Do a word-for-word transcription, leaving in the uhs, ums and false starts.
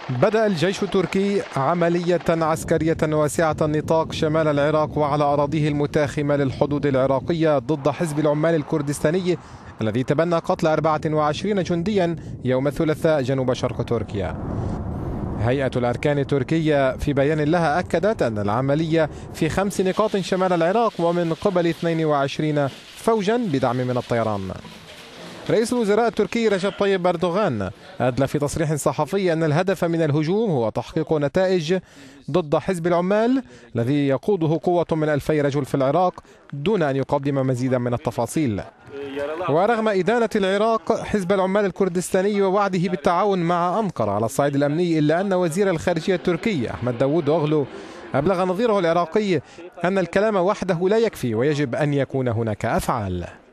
بدأ الجيش التركي عملية عسكرية واسعة النطاق شمال العراق وعلى أراضيه المتاخمة للحدود العراقية ضد حزب العمال الكردستاني الذي تبنى قتل أربعة وعشرين جنديا يوم الثلاثاء جنوب شرق تركيا. هيئة الأركان التركية في بيان لها أكدت أن العملية في خمس نقاط شمال العراق ومن قبل اثنين وعشرين فوجا بدعم من الطيران. رئيس الوزراء التركي رجب طيب أردوغان أدلى في تصريح صحفي أن الهدف من الهجوم هو تحقيق نتائج ضد حزب العمال الذي يقوده قوة من ألفي رجل في العراق دون أن يقدم مزيدا من التفاصيل. ورغم إدانة العراق حزب العمال الكردستاني ووعده بالتعاون مع أنقرة على الصعيد الأمني، إلا أن وزير الخارجية التركي أحمد داوود أوغلو أبلغ نظيره العراقي أن الكلام وحده لا يكفي ويجب أن يكون هناك أفعال.